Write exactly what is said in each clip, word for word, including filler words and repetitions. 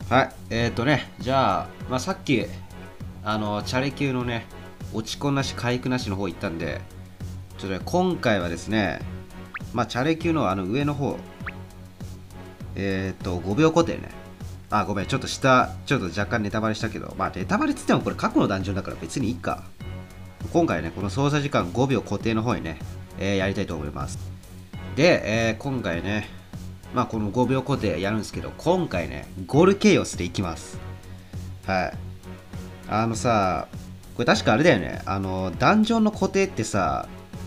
はい、えーとね、じゃあ、まあ、さっき、あの、チャレ級のね、落ち込んなし、回復なしの方行ったんで、ちょっとね、今回はですね、まあ、チャレ級のあの上の方、えーと、ごびょう固定ね。あ、ごめん、ちょっと下、ちょっと若干ネタバレしたけど、まあ、ネタバレっつってもこれ過去のダンジョンだから別にいいか。今回ね、この操作時間ごびょう固定の方にね、えーやりたいと思います。で、えー今回ね、まあ、このごびょう固定やるんですけど、今回ね、ゴールケイオスでいきます。はい。あのさ、これ確かあれだよね。あの、ダンジョンの固定ってさ、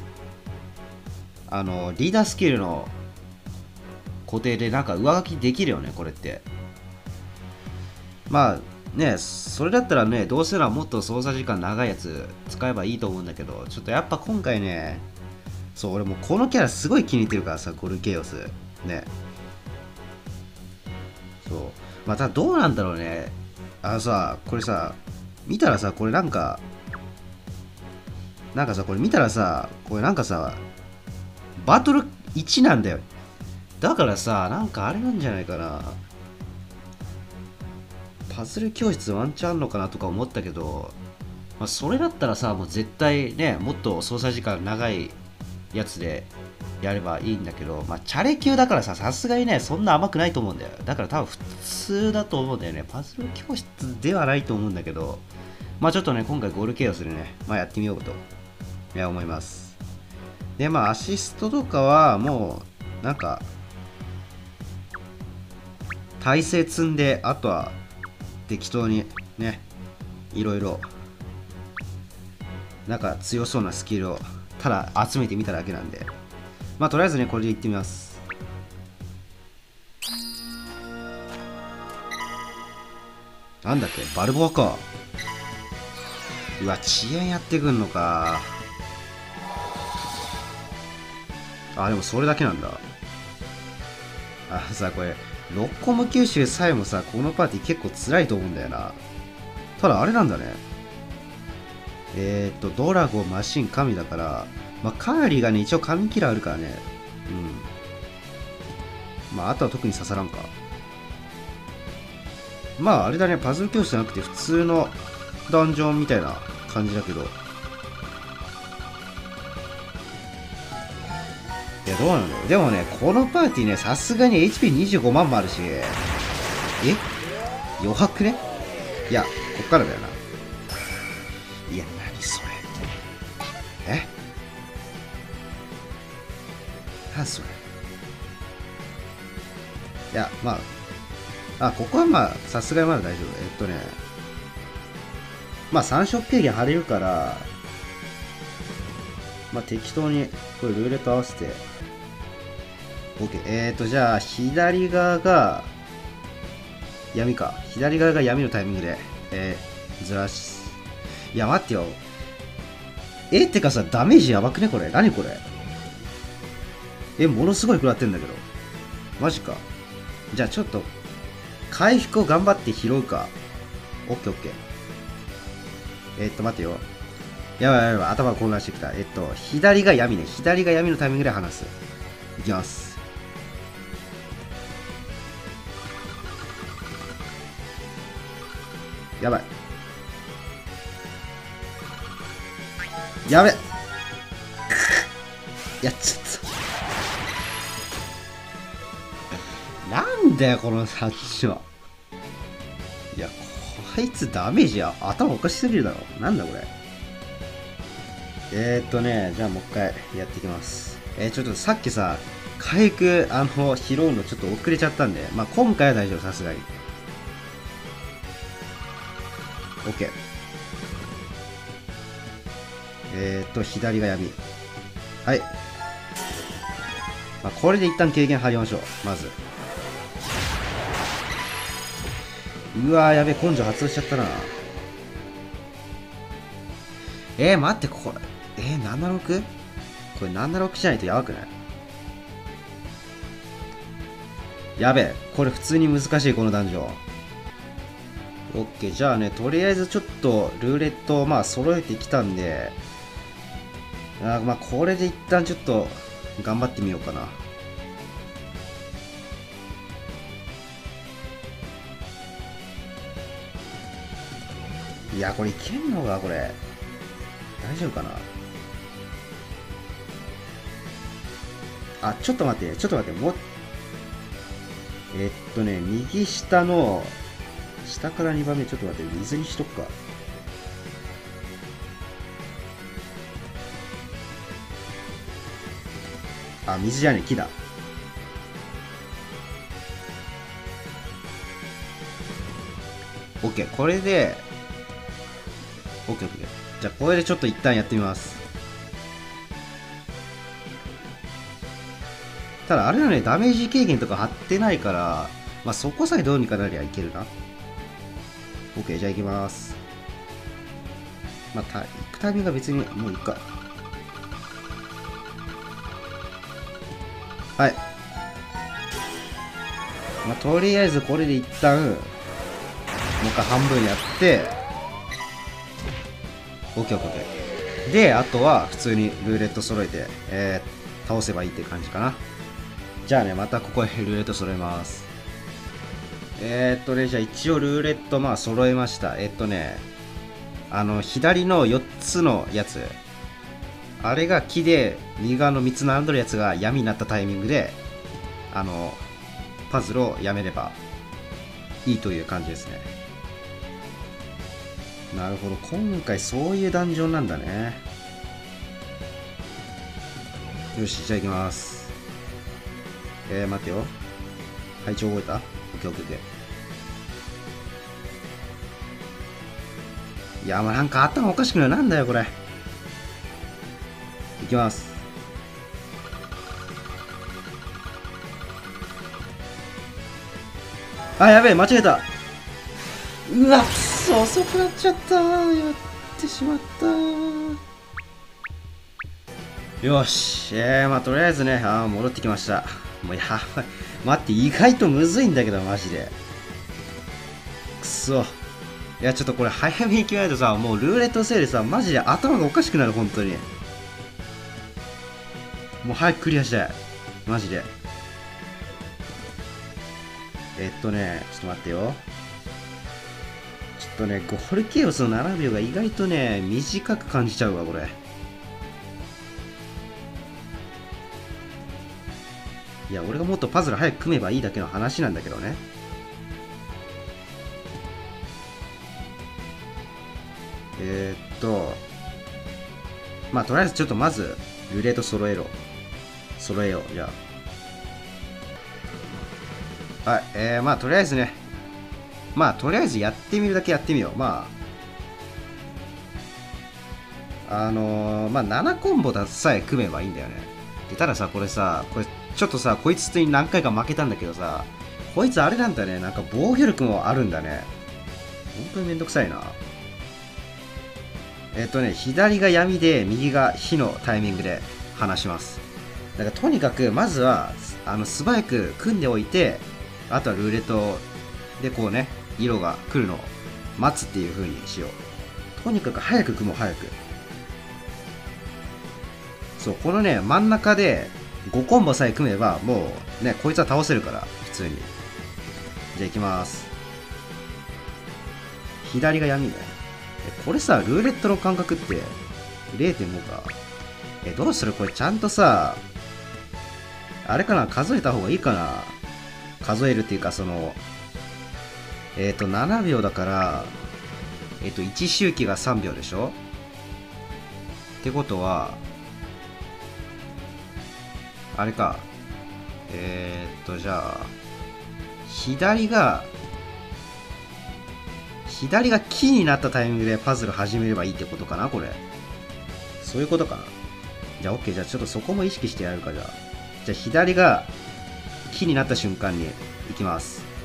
あの、リーダースキルの固定でなんか上書きできるよね、これって。まあ、ね、それだったらね、どうせならもっと操作時間長いやつ使えばいいと思うんだけど、ちょっとやっぱ今回ね、そう、俺もうこのキャラすごい気に入ってるからさ、ゴルケイオス。ね。そう。またどうなんだろうね。あのさ、これさ、見たらさ、これなんか、なんかさ、これ見たらさ、これなんかさ、バトルいちなんだよ。だからさ、なんかあれなんじゃないかな。パズル教室ワンチャンあんのかなとか思ったけど、まあ、それだったらさ、もう絶対ね、もっと操作時間長いやつでやればいいんだけど、まあ、チャレ級だからさ、さすがにね、そんな甘くないと思うんだよ。だから多分普通だと思うんだよね。パズル教室ではないと思うんだけど、まあちょっとね、今回ゴールケイオスでね、まあやってみようと、いや思います。で、まあアシストとかはもう、なんか、体勢積んで、あとは適当にね、いろいろ、なんか強そうなスキルをただ集めてみただけなんで、まあとりあえずね、これでいってみます。なんだっけ、バルボアか。うわ、遅延やってくんのか。あ、でもそれだけなんだ。あ、さ、これ、ロッコム吸収さえもさ、このパーティー結構辛いと思うんだよな。ただあれなんだね。えー、っと、ドラゴン、マシン、神だから、まあ、カーリーがね、一応神キラーあるからね。うん。まあ、あとは特に刺さらんか。まあ、あれだね、パズル教室じゃなくて普通のダンジョンみたいな感じだけど。いや、どうなんだよ。でもね、このパーティーね、さすがに エイチピーにじゅうご 万もあるし、え余白ね。いや、こっからだよな。いや、何それ。え何それ。いや、まあ、あ、ここはまあ、さすがにまだ大丈夫。えっとね、まあ、さん色軽減貼れるから、まあ、適当に、これルーレット合わせて、OK。えーと、じゃあ、左側が、闇か。左側が闇のタイミングで、えー、ずらし、いや、待ってよ。え、ってかさ、ダメージやばくねこれ。何これ。え、ものすごい食らってんだけど。マジか。じゃあ、ちょっと、回復を頑張って拾うか。オッケーオッケー。えー、っと、待ってよ。やばいやばい、頭が混乱してきた。えっと、左が闇ね。左が闇のタイミングで離す。いきます。やばい。やべっ。やっちゃった。なんだよ、このサッチは。いや、こいつダメージや。頭おかしすぎるだろ。なんだこれ。えー、っとね、じゃあもう一回やっていきます。えー、ちょっとさっきさ、回復、あの、拾うのちょっと遅れちゃったんで、まあ今回は大丈夫、さすがに。OK。えー、っと、左が闇。はい。まあ、これで一旦軽減貼りましょう。まず。うわー、やべえ、根性発動しちゃったな。えー、待って、これ。えー、ななじゅうろく？ これななじゅうろくじゃないとやばくない？やべえ、これ普通に難しい、このダンジョン。オッケー、じゃあね、とりあえずちょっとルーレットをまあ揃えてきたんで、あまあこれで一旦ちょっと頑張ってみようかな。 いや、これいけんのか、これ。大丈夫かな。あ、ちょっと待って、ちょっと待って、もう、えっとね、右下の、下からにばんめ、ちょっと待って、水にしとくか。あ、水じゃねえ、木だ。オッケー、これで、オッケーオッケー。じゃあ、これでちょっと一旦やってみます。ただ、あれだね、ダメージ軽減とか貼ってないから、まあ、そこさえどうにかなりゃいけるな。オッケー、じゃあ行きます。まあ、た行くタイミングが別にもういいか。はい。まあ、とりあえずこれで一旦、もう一回半分やって、オッケーオッケー。で、あとは普通にルーレット揃えて、えー、倒せばいいって感じかな。じゃあね、またここへルーレット揃えます。えーっとね、じゃあ一応ルーレットまあ揃えました。えー、っとね、あの、左のよっつのやつ。あれが木で、右側のみっつ並んどるやつが闇になったタイミングで、あの、パズルをやめればいいという感じですね。なるほど、今回そういうダンジョンなんだね。よし、じゃあ行きます。えー、待ってよ。配置覚えた？オッケーオッケーオッケー。いや、まあなんか頭おかしくない。なんだよ、これ。いきます。あ、やべえ、間違えた。うわ、くそ、遅くなっちゃった。やってしまった。よし、えー、まあとりあえずね、あー戻ってきました。もうやばい。待って、意外とむずいんだけど、マジで。くそ。いや、ちょっとこれ早めに決めないとさ、もうルーレットのせいでさ、マジで頭がおかしくなる、本当に。もう早くクリアしたい。マジで。えっとね、ちょっと待ってよ。ちょっとね、ゴールケイオスのななびょうが意外とね、短く感じちゃうわ、これ。いや、俺がもっとパズル早く組めばいいだけの話なんだけどね。えー、っと、まあ、とりあえずちょっとまず、ルーレット揃えろ。揃えよう、じゃあ。はい、えー、まあ、とりあえずね。まあ、とりあえずやってみるだけやってみよう。まあ、あのー、まあ、ななコンボださえ組めばいいんだよね。で、たださ、これさ、これ、ちょっとさ、こいつに何回か負けたんだけどさ、こいつあれなんだね。なんか防御力もあるんだね。本当にめんどくさいな。えっとね、左が闇で、右が火のタイミングで離します。だからとにかく、まずは、あの、素早く組んでおいて、あとはルーレットでこうね、色が来るのを待つっていう風にしよう。とにかく早く組もう、早く。そう、このね、真ん中でごコンボさえ組めば、もうね、こいつは倒せるから、普通に。じゃあ行きます。左が闇ね。え、これさ、ルーレットの間隔って れいてんご か。え、どうするこれちゃんとさ、あれかな、数えた方がいいかな。数えるっていうか、その、えっと、ななびょうだから、えっと、いち周期がさんびょうでしょってことは、あれか。えー、っと、じゃあ、左が、左が木になったタイミングでパズル始めればいいってことかなこれ。そういうことかな。じゃあ OK。じゃあちょっとそこも意識してやるか、じゃあ。じゃあ左が木になった瞬間に行きます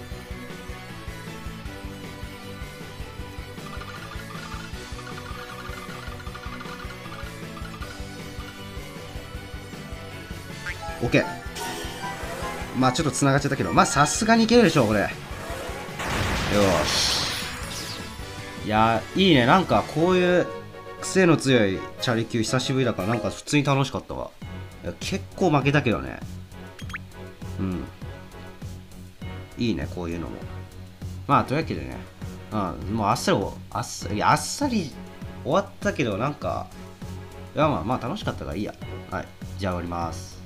。OK。まあちょっと繋がっちゃったけど、まあさすがにいけるでしょ、これ。よし。いやー、いいね。なんかこういう癖の強いチャリ級久しぶりだから、なんか普通に楽しかったわ。いや結構負けたけどね。うん。いいね、こういうのも。まあというわけでね、 うん、もうあっさりあっさりあっさり終わったけどなんかいやまあまあ楽しかったからいいや。はい、じゃあ終わります。